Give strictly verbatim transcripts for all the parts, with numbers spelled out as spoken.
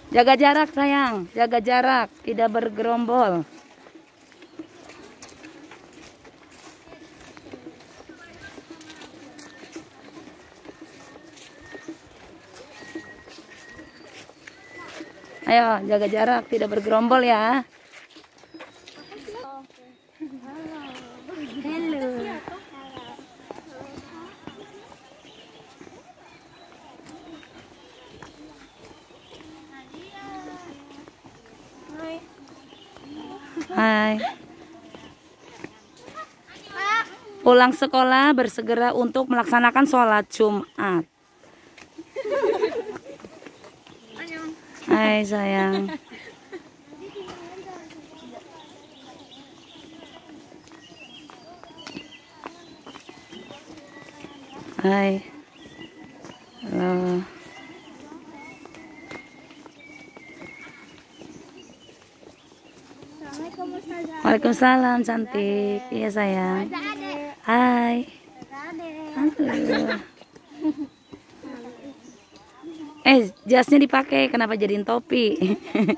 Jaga jarak sayang, jaga jarak, tidak bergerombol. Ayo, jaga jarak, tidak bergerombol ya. Hello. Hai. Pulang sekolah bersegera untuk melaksanakan sholat Jumat. Hai sayang. Hai. Halo. Waalaikumsalam cantik. Iya sayang. Hai. Halo. Eh, jasnya dipakai, kenapa jadiin topi?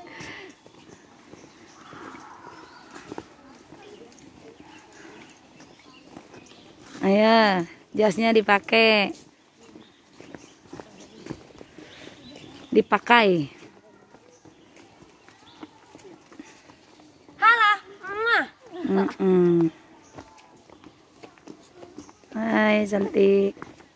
Ayo, jasnya dipakai. Dipakai. Halo, Mama. Mm -mm. Hai cantik.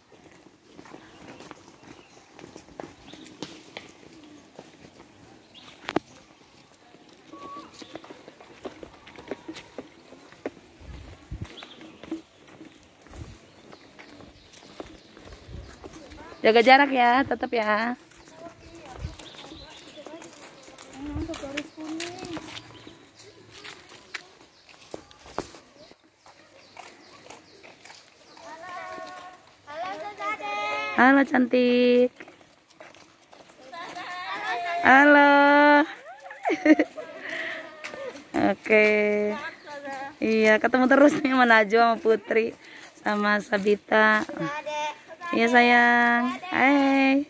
Jaga jarak ya, tetap ya. Halo cantik. Halo. Oke. Iya, ketemu terus nih sama Najwa, sama Putri, sama Sabita. Iya sayang. Hai.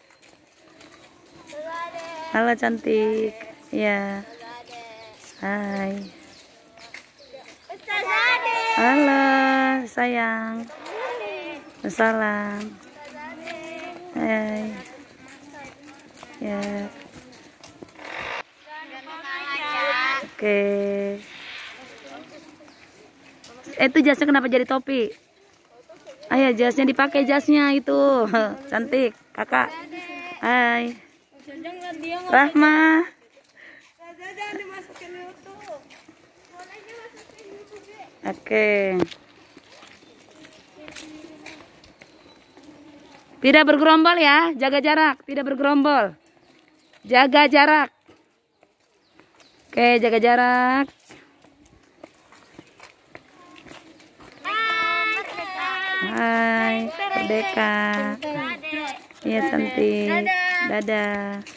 Halo cantik. Iya. Hai. Halo sayang. Salam. Hai. Ya. Oke. Eh, itu jasnya kenapa jadi topi? Ayo jasnya dipakai, jasnya itu. Cantik, kakak. Hai. Rahma. Oke. Tidak bergerombol ya, jaga jarak, tidak bergerombol. Jaga jarak. Oke, jaga jarak. Hai, Merdeka. Iya cantik. Dadah.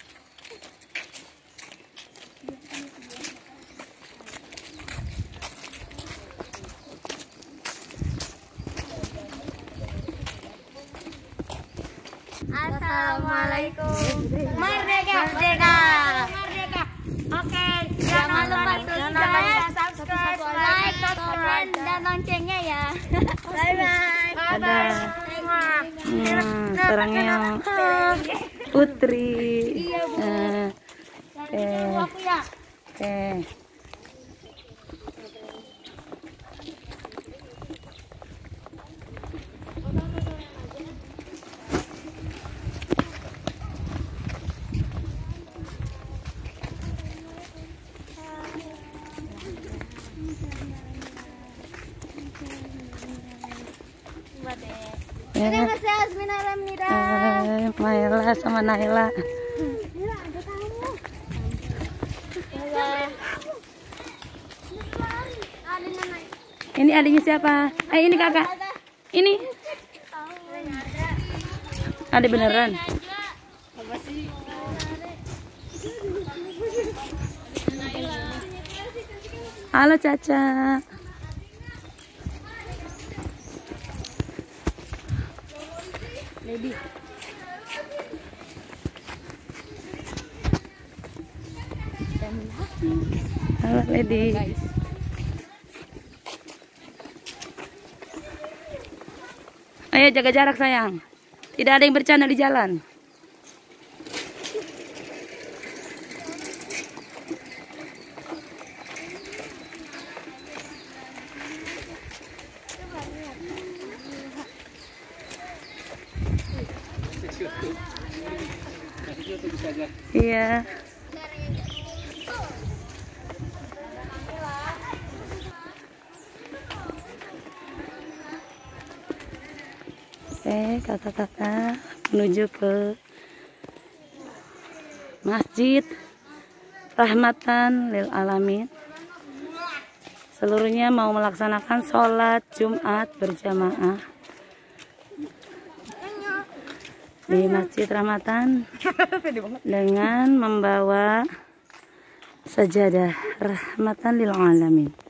Assalamualaikum. Merdeka, merdeka. Merdeka. Oke, jangan lupa subscribe, like, subscribe, dan loncengnya ya. Bye bye. Dadah. Hmm, sarangnya Putri. Nah, Oke. Oke. Terima kasih Asminalhamnida. Eh, Maela sama Naila. Ini adiknya siapa? Eh, ini kakak. Ini. Adik beneran. Halo Caca. Baby. Halo Lady. Ayo jaga jarak sayang. Tidak ada yang bercanda di jalan. Iya. Oke, kakak-kakak menuju ke Masjid Rahmatan Lil Alamin. Seluruhnya mau melaksanakan sholat Jumat berjamaah di Masjid Rahmatan dengan membawa sajadah Rahmatan Lil Alamin.